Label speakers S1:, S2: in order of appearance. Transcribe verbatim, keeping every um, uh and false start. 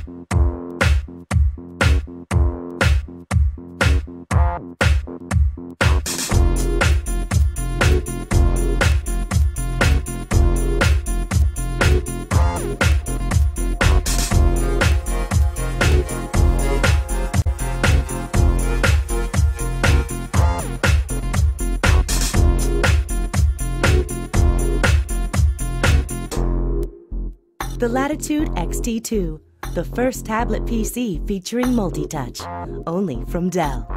S1: The Latitude X T two, the first tablet P C featuring multi-touch, only from Dell.